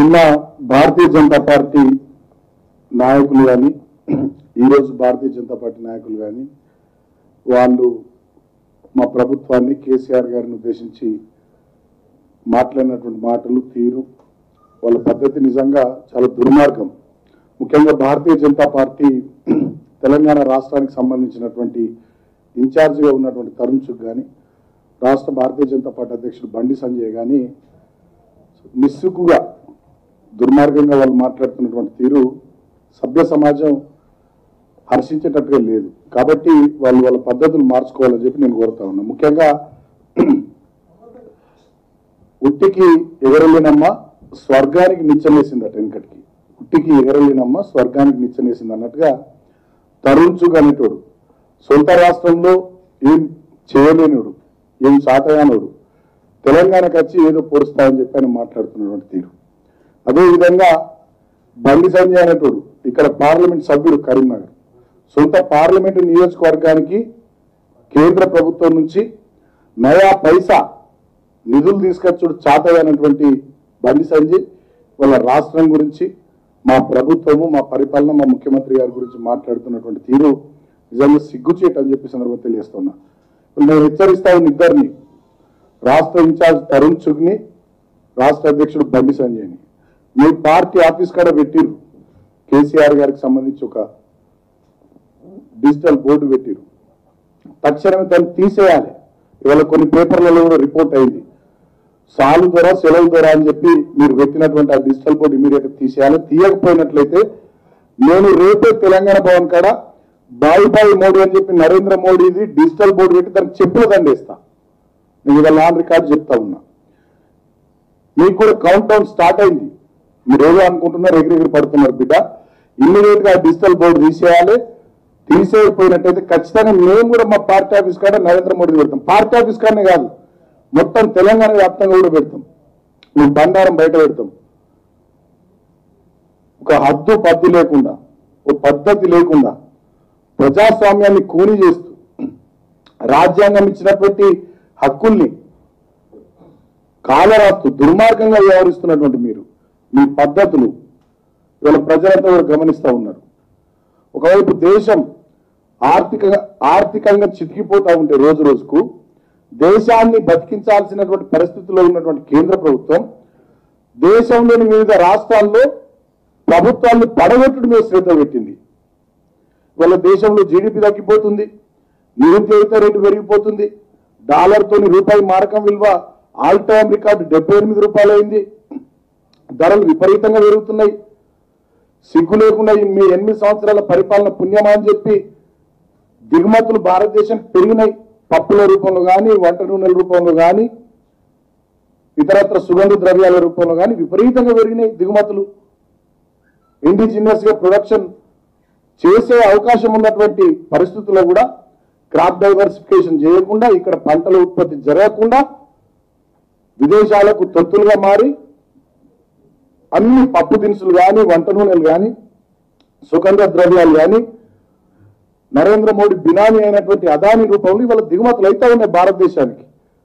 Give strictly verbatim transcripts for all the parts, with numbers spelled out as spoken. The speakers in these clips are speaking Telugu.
నిన్న భారతీయ జనతా పార్టీ నాయకులు కానీ ఈరోజు భారతీయ జనతా పార్టీ నాయకులు కానీ వాళ్ళు మా ప్రభుత్వాన్ని కేసీఆర్ గారిని ఉద్దేశించి మాట్లాడినటువంటి మాటలు తీరు వాళ్ళ పద్ధతి నిజంగా చాలా దుర్మార్గం. ముఖ్యంగా భారతీయ జనతా పార్టీ తెలంగాణ రాష్ట్రానికి సంబంధించినటువంటి ఇన్ఛార్జిగా ఉన్నటువంటి తరుణ్ చుగ్ కానీ రాష్ట్ర భారతీయ జనతా పార్టీ అధ్యక్షుడు బండి సంజయ్ కానీ నిస్సుకుగా దుర్మార్గంగా వాళ్ళు మాట్లాడుతున్నటువంటి తీరు సభ్య సమాజం హర్షించేటట్టుగా లేదు. కాబట్టి వాళ్ళు వాళ్ళ పద్ధతులు మార్చుకోవాలని చెప్పి నేను కోరుతా ఉన్నా. ముఖ్యంగా ఉట్టికి ఎగరలేనమ్మ స్వర్గానికి నిచ్చనేసిందట వెనకటికి. ఉట్టికి ఎగరలేనమ్మ స్వర్గానికి నిచ్చనేసింది అన్నట్టుగా తరుణ్ చుగ్ అనేటోడు సొంత రాష్ట్రంలో ఏం చేయలేనుడు, ఏం సాతయానుడు తెలంగాణకు వచ్చి ఏదో పొడుస్తామని చెప్పి ఆయన మాట్లాడుతున్నటువంటి తీరు. అదేవిధంగా బండి సంజయ్ అనేటోడు ఇక్కడ పార్లమెంట్ సభ్యుడు కరీంనగర్ సొంత పార్లమెంటు నియోజకవర్గానికి కేంద్ర ప్రభుత్వం నుంచి నయా పైసా నిధులు తీసుకొచ్చుడు చాతయ్యనటువంటి బండి సంజయ్ వాళ్ళ రాష్ట్రం గురించి మా ప్రభుత్వము మా పరిపాలన మా ముఖ్యమంత్రి గారి గురించి మాట్లాడుతున్నటువంటి తీరు నిజంగా సిగ్గుచేట అని చెప్పి సందర్భంగా తెలియజేస్తున్నా. నేను హెచ్చరిస్తా ఉన్న ఇద్దరిని, రాష్ట్ర ఇన్ఛార్జ్ తరుణ్ చుగ్ని రాష్ట్ర అధ్యక్షుడు బండి సంజయ్ని. మీ పార్టీ ఆఫీస్ కాడ పెట్టిరు కేసీఆర్ గారికి సంబంధించి ఒక డిజిటల్ బోర్డు పెట్టిరు, తక్షణమే దాన్ని తీసేయాలి. ఇవాళ కొన్ని పేపర్లలో కూడా రిపోర్ట్ అయింది. సాలు ధర సెలవు ధర అని చెప్పి మీరు పెట్టినటువంటి ఆ డిజిటల్ బోర్డు ఇమీడియట్ గా తీసేయాలి. తీయకపోయినట్లయితే నేను రేపే తెలంగాణ భవన్ కాడ బాయి బాయి మోడీ అని చెప్పి నరేంద్ర మోడీది డిజిటల్ బోర్డు పెట్టి దానికి చెప్పులు దండేస్తా. నేను ఇవాళ ఆన్ రికార్డు చెప్తా ఉన్నా. మీకు కూడా కౌంట్ డౌన్ స్టార్ట్ అయింది. మీరు ఏదో అనుకుంటున్నారు, ఎగిరెగిరి పడుతున్నారు బిడ్డ. ఇమ్మీడియట్ గా డిజిటల్ బోర్డు తీసేయాలి. తీసేయకపోయినట్టయితే ఖచ్చితంగా మేము కూడా మా పార్టీ ఆఫీస్ కాడ నరేంద్ర మోడీ పెడతాం. పార్టీ ఆఫీస్ కాడనే కాదు, మొత్తం తెలంగాణ వ్యాప్తంగా కూడా పెడతాం. మేము బండారం బయట పెడతాం. ఒక హద్దు పద్దు లేకుండా, ఒక పద్ధతి లేకుండా ప్రజాస్వామ్యాన్ని కూని చేస్తూ రాజ్యాంగం ఇచ్చినటువంటి హక్కుల్ని కాలరాస్తూ దుర్మార్గంగా వ్యవహరిస్తున్నటువంటి మీరు మీ పద్ధతులు ఇవాళ ప్రజలంతా కూడా గమనిస్తూ ఉన్నారు. ఒకవైపు దేశం ఆర్థికంగా ఆర్థికంగా చితికిపోతూ ఉంటే రోజు రోజుకు దేశాన్ని బతికించాల్సినటువంటి పరిస్థితుల్లో ఉన్నటువంటి కేంద్ర ప్రభుత్వం దేశంలోని వివిధ రాష్ట్రాల్లో ప్రభుత్వాన్ని పడగొట్టడం మీద శ్రద్ధ పెట్టింది. వాళ్ళ దేశంలో జీడిపి తగ్గిపోతుంది, నిరుద్యోగిత రేటు పెరిగిపోతుంది, డాలర్తోని రూపాయి మారకం విలువ ఆల్ టైమ్ రికార్డు డెబ్బై ఎనిమిది రూపాయలు అయింది, ధరలు విపరీతంగా పెరుగుతున్నాయి. సిగ్గు లేకుండా మీ ఎనిమిది సంవత్సరాల పరిపాలన పుణ్యమా అని చెప్పి దిగుమతులు భారతదేశానికి పెరిగినాయి. పప్పుల రూపంలో కానీ, వంట నూనెల రూపంలో కానీ, ఇతరత్ర సుగంధ ద్రవ్యాల రూపంలో కానీ విపరీతంగా పెరిగినాయి దిగుమతులు. ఇండిజినియస్ గా ప్రొడక్షన్ చేసే అవకాశం ఉన్నటువంటి పరిస్థితుల్లో కూడా క్రాప్ డైవర్సిఫికేషన్ చేయకుండా, ఇక్కడ పంటల ఉత్పత్తి జరగకుండా విదేశాలకు తొత్తులుగా మారి అన్ని పప్పు దినుసులు కానీ, వంట నూనెలు కానీ, సుగంధ ద్రవ్యాలు కానీ నరేంద్ర మోడీ బినామీ అయినటువంటి అదానీ రూపంలో ఇవాళ దిగుమతులు అయితే ఉన్నాయి భారతదేశానికి.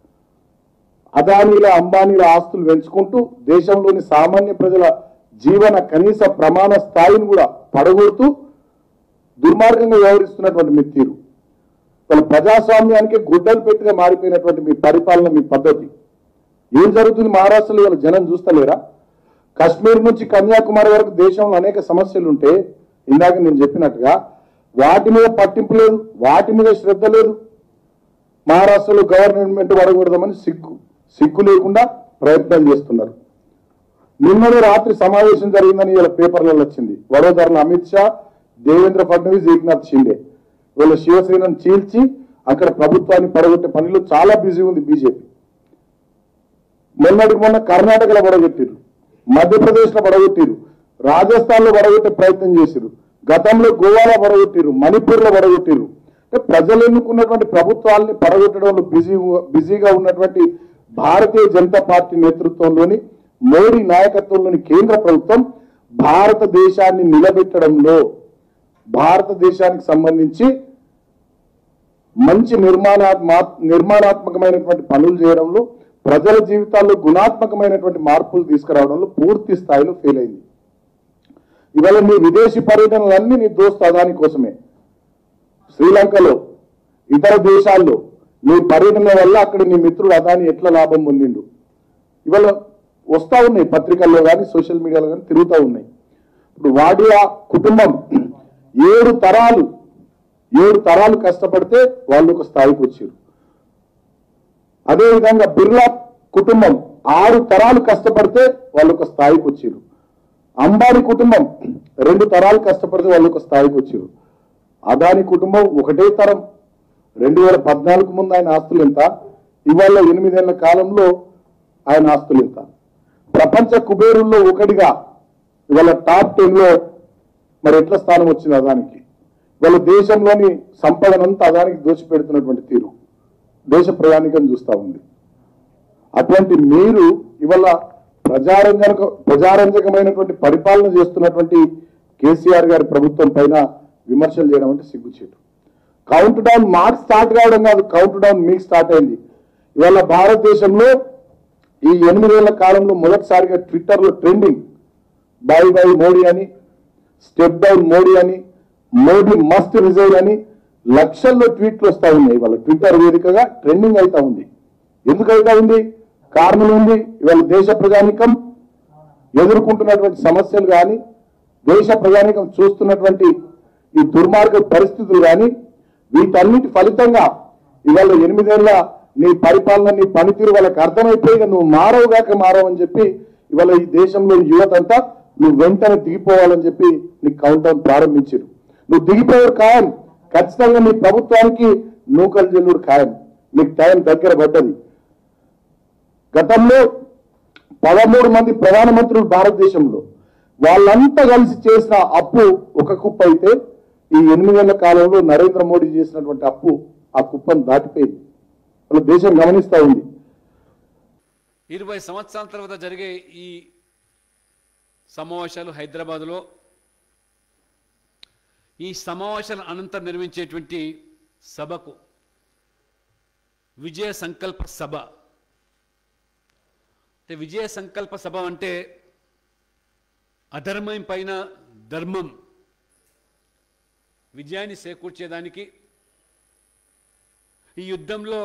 అదానీల అంబానీల ఆస్తులు పెంచుకుంటూ దేశంలోని సామాన్య ప్రజల జీవన కనీస ప్రమాణ స్థాయిని కూడా పడగొడుతూ దుర్మార్గంగా వ్యవహరిస్తున్నటువంటి మీ తీరు, వాళ్ళ ప్రజాస్వామ్యానికి గుడ్డలు పెట్టిగా మారిపోయినటువంటి మీ పరిపాలన, మీ పద్ధతి. ఏం జరుగుతుంది మహారాష్ట్రలో ఇవాళ జనం చూస్తలేరా? కశ్మీర్ నుంచి కన్యాకుమారి వరకు దేశంలో అనేక సమస్యలు ఉంటే ఇందాక నేను చెప్పినట్టుగా వాటి మీద పట్టింపు లేదు, వాటి మీద శ్రద్ధ లేదు. మహారాష్ట్రలో గవర్నమెంట్ వడగొడదామని సిగ్గు సిగ్గు లేకుండా ప్రయత్నం చేస్తున్నారు. నిన్ననే రాత్రి సమావేశం జరిగిందని ఇలా పేపర్లలో వచ్చింది. వడోదరలో అమిత్ షా, దేవేంద్ర ఫడ్నవీస్, ఏక్నాథ్ షిండే వీళ్ళ శివసేనను చీల్చి అక్కడ ప్రభుత్వాన్ని పడగొట్టే పనిలో చాలా బిజీ ఉంది బీజేపీ. మొన్నటికి మొన్న కర్ణాటకలో పడగొట్టిరు, మధ్యప్రదేశ్లో పడగొట్టిరు, రాజస్థాన్లో పడగొట్టే ప్రయత్నం చేసిరు, గతంలో గోవాలో పడగొట్టిరు, మణిపూర్లో పడగొట్టిరు. అంటే ప్రజలు ఎన్నుకున్నటువంటి ప్రభుత్వాలని పడగొట్టడంలో బిజీ బిజీగా ఉన్నటువంటి భారతీయ జనతా పార్టీ నేతృత్వంలోని మోడీ నాయకత్వంలోని కేంద్ర ప్రభుత్వం భారతదేశాన్ని నిలబెట్టడంలో, భారతదేశానికి సంబంధించి మంచి నిర్మాణాత్మ నిర్మాణాత్మకమైనటువంటి పనులు చేయడంలో ప్రజల జీవితాల్లో గుణాత్మకమైనటువంటి మార్పులు తీసుకురావడంలో పూర్తి స్థాయిలో ఫెయిల్ అయింది. ఇవాళ నీ విదేశీ పర్యటనలన్నీ నీ దోస్తు అదాని కోసమే. శ్రీలంకలో, ఇతర దేశాల్లో నీ పర్యటన వల్ల అక్కడ నీ మిత్రుడు అదాని ఎట్లా లాభం పొందిండు ఇవాళ వస్తూ ఉన్నాయి, పత్రికల్లో కానీ సోషల్ మీడియాలో కానీ తిరుగుతూ ఉన్నాయి. ఇప్పుడు వాడియా కుటుంబం ఏడు తరాలు ఏడు తరాలు కష్టపడితే వాళ్ళు ఒక స్థాయికి వచ్చారు. అదేవిధంగా బిర్లా కుటుంబం ఆరు తరాలు కష్టపడితే వాళ్ళు ఒక స్థాయికి వచ్చారు. అంబానీ కుటుంబం రెండు తరాలు కష్టపడితే వాళ్ళు ఒక స్థాయికి వచ్చారు. అదాని కుటుంబం ఒకటే తరం. రెండు వేల పద్నాలుగు ముందు ఆయన ఆస్తులు ఎంత, ఇవాళ ఎనిమిదేళ్ల కాలంలో ఆయన ఆస్తులు ఎంత. ప్రపంచ కుబేరుల్లో ఒకటిగా ఇవాళ టాప్ టెన్ లో మరి ఎట్లా స్థానం వచ్చింది అదానికి. ఇవాళ దేశంలోని సంపదనంతా అదానికి దోచిపెడుతున్నటువంటి తీరు దేశ ప్రయాణికం చూస్తూ ఉంది. అటువంటి మీరు ఇవాళ ప్రజారంజక ప్రజారంజకమైనటువంటి పరిపాలన చేస్తున్నటువంటి కేసీఆర్ గారి ప్రభుత్వం పైన విమర్శలు చేయడం అంటే సిగ్గుచేటు. కౌంట్ డౌన్ మాకు స్టార్ట్ కావడం కాదు, కౌంట్ డౌన్ మీకు స్టార్ట్ అయింది. ఇవాళ భారతదేశంలో ఈ ఎనిమిదేళ్ల కాలంలో మొదటిసారిగా ట్విట్టర్లో ట్రెండింగ్ బై బై మోడీ అని, స్టెప్ డౌన్ మోడీ అని, మోడీ మస్ట్ రిజైన్ అని లక్షల్లో ట్వీట్లు వస్తూ ఉన్నాయి. ఇవాళ ట్విట్టర్ వేదికగా ట్రెండింగ్ అవుతా ఉంది. ఎందుకు అవుతా ఉంది? కారణం ఉంది. ఇవాళ దేశ ప్రజానికం ఎదుర్కొంటున్నటువంటి సమస్యలు కానీ, దేశ ప్రజానికం చూస్తున్నటువంటి ఈ దుర్మార్గ పరిస్థితులు కానీ, వీటన్నిటి ఫలితంగా ఇవాళ ఎనిమిదేళ్ల నీ పరిపాలన, నీ పనితీరు వాళ్ళకి అర్థమైపోయి నువ్వు మారవుగాక మారవని చెప్పి ఇవాళ ఈ దేశంలో యువత అంతా నువ్వు వెంటనే దిగిపోవాలని చెప్పి నీకు కౌంట్ డౌన్ ప్రారంభించారు. నువ్వు దిగిపోయారు ఖాయం. ఖచ్చితంగా నీ ప్రభుత్వానికి నూకలు జల్లుడు ఖాయం. నీకు టైం దగ్గర పడ్డది. గతంలో పదమూడు మంది ప్రధానమంత్రులు భారతదేశంలో, వాళ్ళంతా కలిసి చేసిన అప్పు ఒక కుప్ప అయితే ఈ ఎనిమిదేళ్ల కాలంలో నరేంద్ర మోడీ చేసినటువంటి అప్పు ఆ కుప్పను దాటిపోయింది. వాళ్ళ దేశం గమనిస్తూ ఉంది. ఇరవై సంవత్సరాల తర్వాత జరిగే ఈ సమావేశాలు హైదరాబాద్లో, ఈ సమావేశాల అనంతరం నిర్వహించేటువంటి సభకు విజయ సంకల్ప సభ అంటే విజయ సంకల్ప సభ అంటే అధర్మం పైన ధర్మం విజయాన్ని చేకూర్చేదానికి, ఈ యుద్ధంలో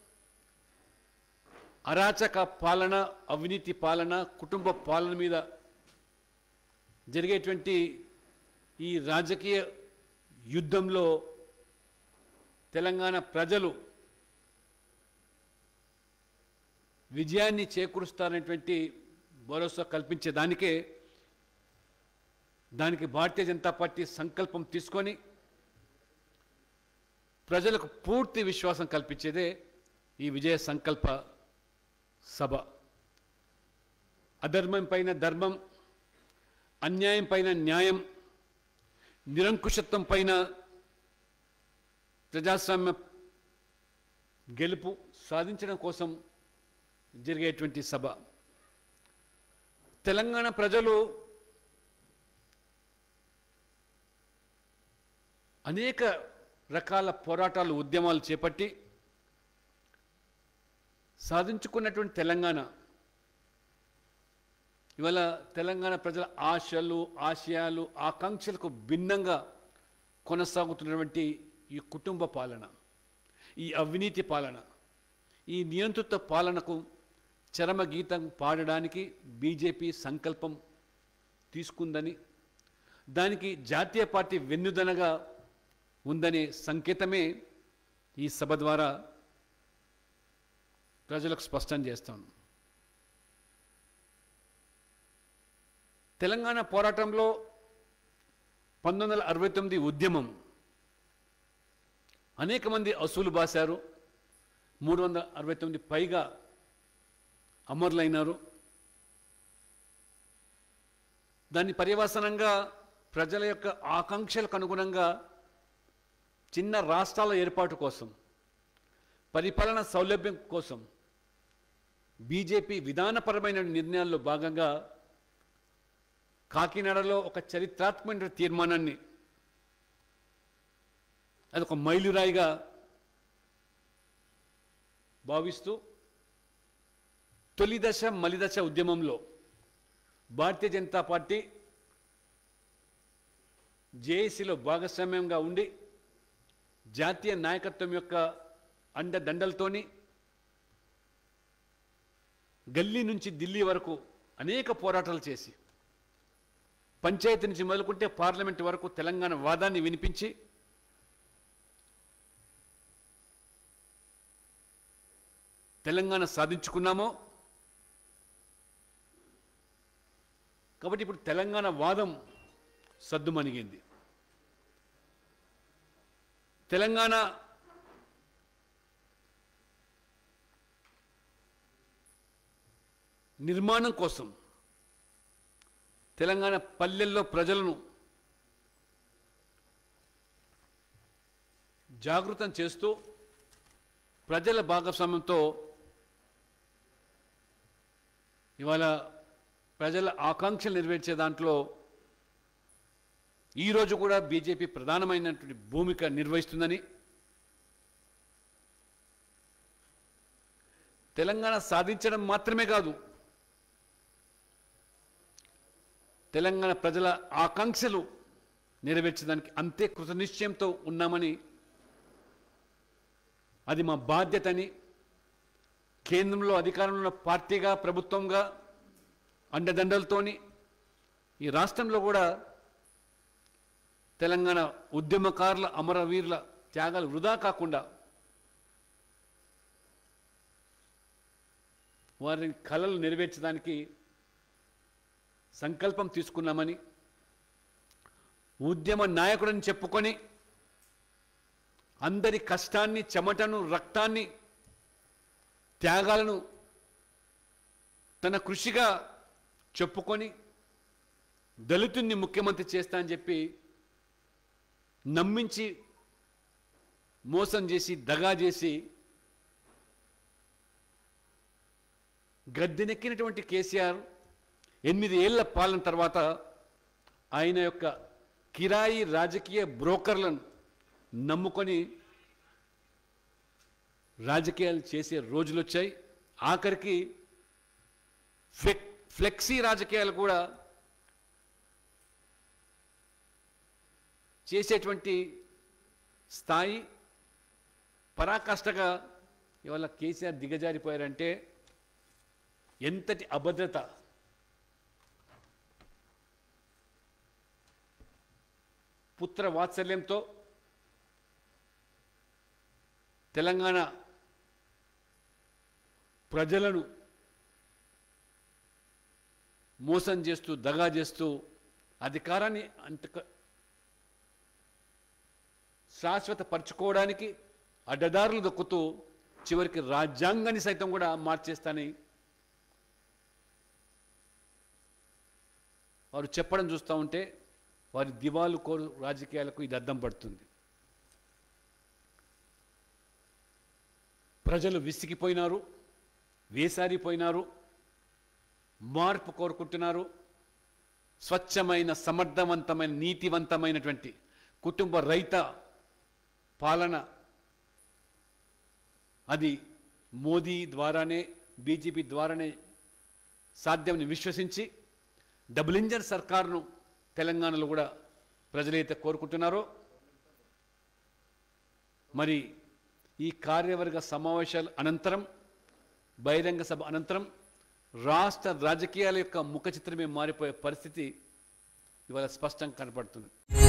అరాచక పాలన, అవినీతి పాలన, కుటుంబ పాలన మీద జరిగేటువంటి ఈ రాజకీయ యుద్ధంలో తెలంగాణ ప్రజలు విజయాన్ని చేకూరుస్తారనేటువంటి భరోసా కల్పించేదానికే, దానికి భారతీయ జనతా పార్టీ సంకల్పం తీసుకొని ప్రజలకు పూర్తి విశ్వాసం కల్పించేదే ఈ విజయ సంకల్ప సభ. అధర్మం పైన ధర్మం, అన్యాయం పైన న్యాయం, నిరంకుశత్వం పైన ప్రజాస్వామ్య గెలుపు సాధించడం కోసం జరిగేటువంటి సభ. తెలంగాణ ప్రజలు అనేక రకాల పోరాటాలు, ఉద్యమాలు చేపట్టి సాధించుకున్నటువంటి తెలంగాణ ఇవాళ తెలంగాణ ప్రజల ఆశలు, ఆశయాలు, ఆకాంక్షలకు భిన్నంగా కొనసాగుతున్నటువంటి ఈ కుటుంబ పాలన, ఈ అవినీతి పాలన, ఈ నియంత్రిత పాలనకు చరమగీతం పాడడానికి బీజేపీ సంకల్పం తీసుకుందని, దానికి జాతీయ పార్టీ వెన్నుదనగా ఉందనే సంకేతమే ఈ సభ ద్వారా ప్రజలకు స్పష్టం చేస్తాను. తెలంగాణ పోరాటంలో పంతొమ్మిది వందల అరవై తొమ్మిది ఉద్యమం అనేక మంది అసూలు బాశారు. మూడు వందల అరవై తొమ్మిది పైగా అమరులైనారు. దాని పర్యవసానంగా ప్రజల యొక్క ఆకాంక్షలకు అనుగుణంగా చిన్న రాష్ట్రాల ఏర్పాటు కోసం, పరిపాలన సౌలభ్యం కోసం బీజేపీ విధానపరమైన నిర్ణయాల్లో భాగంగా కాకినాడలో ఒక చరిత్రాత్మక తీర్మానాన్ని, అదొక మైలురాయిగా భావిస్తూ తొలి దశ మలిదశ ఉద్యమంలో భారతీయ జనతా పార్టీ జేఏసీలో భాగస్వామ్యంగా ఉండి జాతీయ నాయకత్వం యొక్క అండదండలతోని గల్లీ నుంచి ఢిల్లీ వరకు అనేక పోరాటాలు చేసి పంచాయతీ నుంచి మొదలుకుంటే పార్లమెంట్ వరకు తెలంగాణ వాదాన్ని వినిపించి తెలంగాణ సాధించుకున్నామో. కాబట్టి ఇప్పుడు తెలంగాణ వాదం సద్దుమణిగింది. తెలంగాణ నిర్మాణం కోసం తెలంగాణ పల్లెల్లో ప్రజలను జాగృతం చేస్తూ ప్రజల భాగస్వామ్యంతో ఇవాళ ప్రజల ఆకాంక్షలు నెరవేర్చే దాంట్లో ఈరోజు కూడా బీజేపీ ప్రధానమైనటువంటి భూమిక నిర్వహిస్తుందని, తెలంగాణ సాధించడం మాత్రమే కాదు, తెలంగాణ ప్రజల ఆకాంక్షలు నెరవేర్చడానికి అంతే కృతనిశ్చయంతో ఉన్నామని, అది మా బాధ్యతని కేంద్రంలో అధికారంలో ఉన్న పార్టీగా ప్రభుత్వంగా అండదండలతోని ఈ రాష్ట్రంలో కూడా తెలంగాణ ఉద్యమకారుల అమరవీరుల త్యాగాలు వృధా కాకుండా వారి కలలు నెరవేర్చడానికి సంకల్పం తీసుకున్నామని, ఉద్యమ నాయకుడని చెప్పుకొని అందరి కష్టాన్ని, చెమటను, రక్తాన్ని, త్యాగాలను తన కృషిగా చెప్పుకొని దళితుణ్ణి ముఖ్యమంత్రి చేస్తా అని చెప్పి నమ్మించి మోసం చేసి దగా చేసి గద్దెనెక్కినటువంటి కేసీఆర్ ఎనిమిది ఏళ్ల పాలన తర్వాత ఆయన యొక్క కిరాయి రాజకీయ బ్రోకర్లను నమ్ముకొని రాజకీయాలు చేసే రోజులు వచ్చాయి. ఆఖరికి ఫ్లెక్ ఫ్లెక్సీ రాజకీయాలు కూడా చేసేటువంటి స్థాయి పరాకాష్ఠగా ఇవాళ కేసీఆర్ దిగజారిపోయారంటే ఎంతటి అభద్రత, పుత్ర వాత్సల్యంతో తెలంగాణ ప్రజలను మోసం చేస్తూ దగా చేస్తూ అధికారాన్ని అంత శాశ్వత పరుచుకోవడానికి అడ్డదారులు దొక్కుతూ చివరికి రాజ్యాంగాన్ని సైతం కూడా మార్చేస్తానని వారు చెప్పడం చూస్తూ ఉంటే వారి దివాలు కోరు రాజకీయాలకు ఇది అద్దం పడుతుంది. ప్రజలు విసిగిపోయినారు, వేసారిపోయినారు, మార్పు కోరుకుంటున్నారు. స్వచ్ఛమైన, సమర్థవంతమైన, నీతివంతమైనటువంటి కుటుంబ రైత పాలన అది మోదీ ద్వారానే, బీజేపీ ద్వారానే సాధ్యమని విశ్వసించి డబుల్ ఇంజన్ సర్కారును తెలంగాణలో కూడా ప్రజలైతే కోరుకుంటున్నారో, మరి ఈ కార్యవర్గ సమావేశాల అనంతరం, బహిరంగ సభ అనంతరం రాష్ట్ర రాజకీయాల యొక్క ముఖ చిత్రమే మారిపోయే పరిస్థితి ఇవాళ స్పష్టంగా కనపడుతుంది.